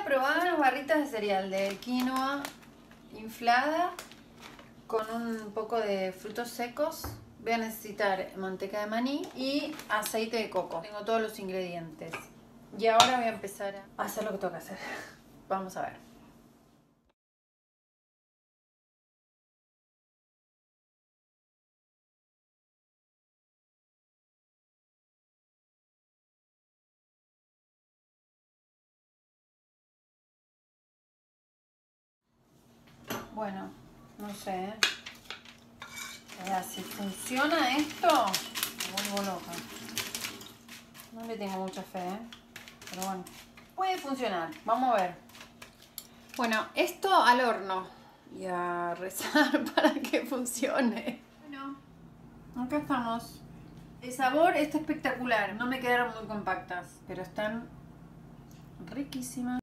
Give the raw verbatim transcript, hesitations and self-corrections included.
probar unas barritas de cereal de quinoa inflada con un poco de frutos secos. Voy a necesitar manteca de maní y aceite de coco. Tengo todos los ingredientes. Y ahora voy a empezar a hacer lo que tengo que hacer. Vamos a ver. Bueno, no sé, ¿eh? O sea, si funciona esto, me vuelvo loca. No le tengo mucha fe, ¿eh? Pero bueno, puede funcionar. Vamos a ver. Bueno, esto al horno y a rezar para que funcione. Bueno, acá estamos. El sabor está espectacular. No me quedaron muy compactas, pero están riquísimas.